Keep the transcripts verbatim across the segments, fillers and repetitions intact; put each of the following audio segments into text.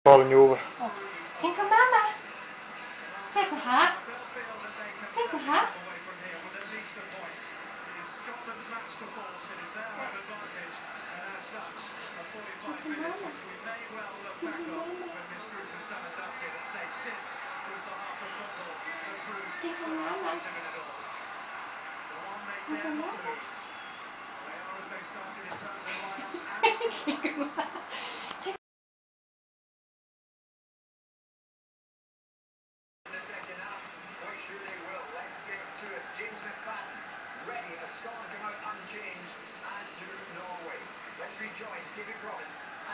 falling over. Oh. Think of Mama. Take my hat. Take my hat. Ready, a score come out unchanged, as do Norway. Let's rejoice, give it Robin.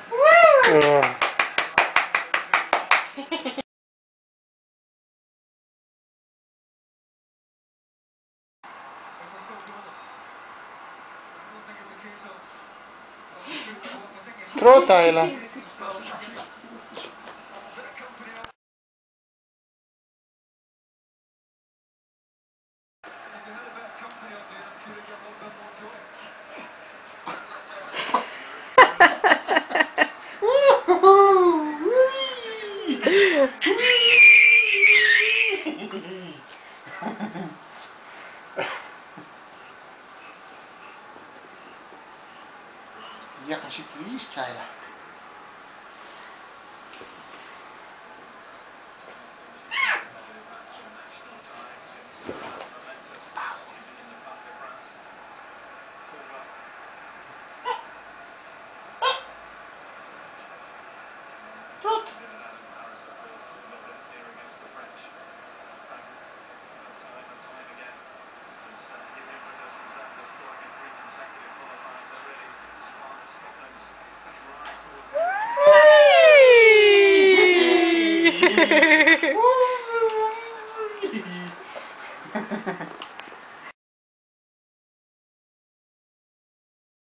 Throw Tyler. Ja, gaan zitten hier, Tyler. Woo!